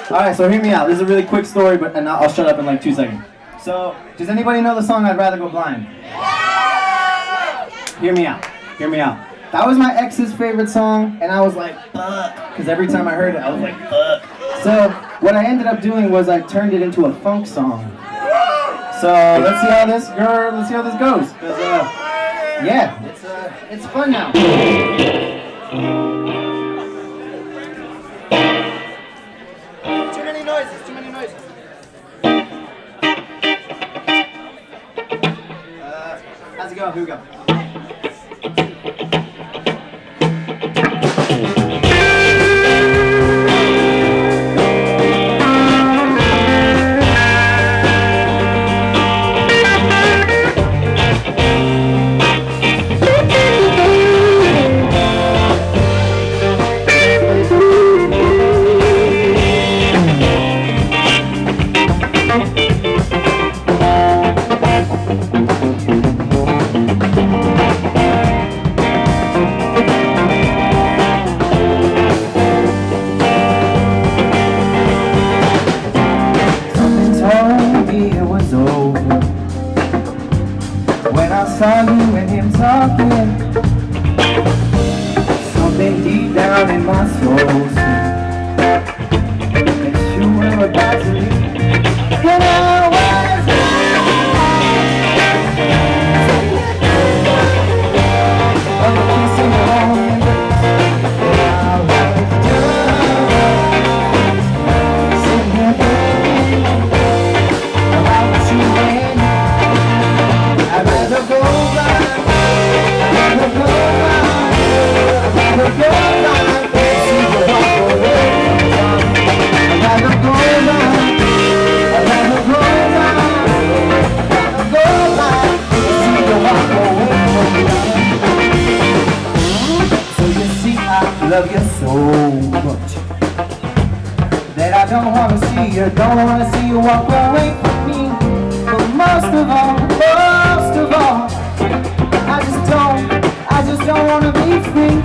Alright, so hear me out. This is a really quick story, but and I'll shut up in like 2 seconds. So, does anybody know the song I'd Rather Go Blind? Hear me out. Hear me out. That was my ex's favorite song, and I was like, fuck. Because every time I heard it, I was like, fuck. So, what I ended up doing was I turned it into a funk song. So, let's see how this goes. Because, yeah, it's fun now. Too many noises. How's it going? Here we go. Saw you and him talking. Something deep down in my soul said that you were about to leave. And I was a kiss in your own embrace. And I was just sitting there about you and I'd rather go blind, I'd rather go blind, I'd rather go blind, see you walk away from me. I'd rather go blind, I'd rather go blind, I'd rather go blind, see you walk away from me. So you see I love you so much that I don't wanna see you walk away from me. But most of all, I just don't wanna be free.